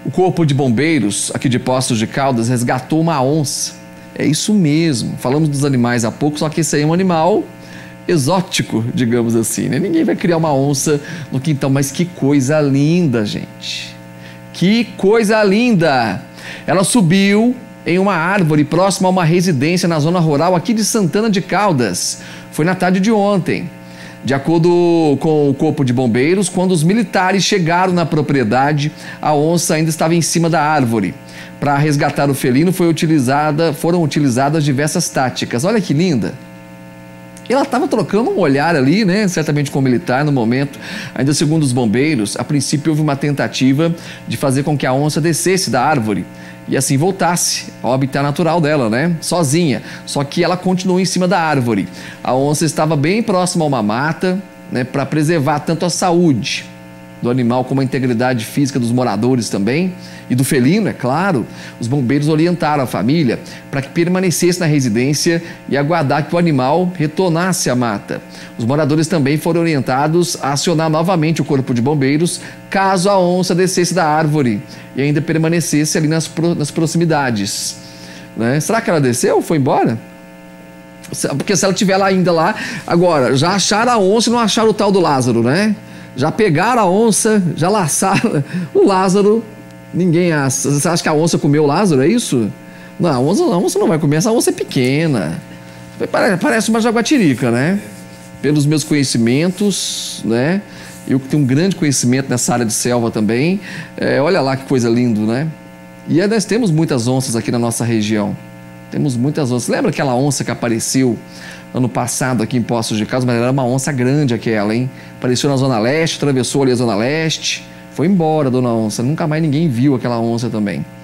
O Corpo de Bombeiros, aqui de Poços de Caldas, resgatou uma onça. É isso mesmo. Falamos dos animais há pouco, só que esse aí é um animal exótico, digamos assim, né? Ninguém vai criar uma onça no quintal, mas que coisa linda, gente. Que coisa linda! Ela subiu em uma árvore próxima a uma residência na zona rural aqui de Santana de Caldas. Foi na tarde de ontem. De acordo com o Corpo de Bombeiros, quando os militares chegaram na propriedade, a onça ainda estava em cima da árvore. Para resgatar o felino foram utilizadas diversas táticas. Olha que linda! Ela estava trocando um olhar ali, né? Certamente com o militar no momento. Ainda segundo os bombeiros, a princípio houve uma tentativa de fazer com que a onça descesse da árvore e assim voltasse ao habitat natural dela, né? Sozinha. Só que ela continuou em cima da árvore. A onça estava bem próxima a uma mata, né? Para preservar tanto a saúde do animal como a integridade física dos moradores também e do felino, é claro. Os bombeiros orientaram a família para que permanecesse na residência e aguardar que o animal retornasse à mata. Os moradores também foram orientados a acionar novamente o Corpo de Bombeiros caso a onça descesse da árvore e ainda permanecesse ali nas proximidades, né? Será que ela desceu ou foi embora? Porque se ela estiver lá ainda lá, agora, já acharam a onça e não acharam o tal do Lázaro, né? Já pegaram a onça, já laçaram o Lázaro, ninguém acha. Você acha que a onça comeu o Lázaro, é isso? Não, a onça não vai comer, essa onça é pequena. Parece uma jaguatirica, né? Pelos meus conhecimentos, né? Eu que tenho um grande conhecimento nessa área de selva também. Olha lá que coisa linda, né? E nós temos muitas onças aqui na nossa região. Temos muitas onças. Lembra aquela onça que apareceu ano passado aqui em Poços de Caldas? Mas era uma onça grande aquela, hein? Apareceu na Zona Leste, atravessou ali a Zona Leste, foi embora, dona onça. Nunca mais ninguém viu aquela onça também.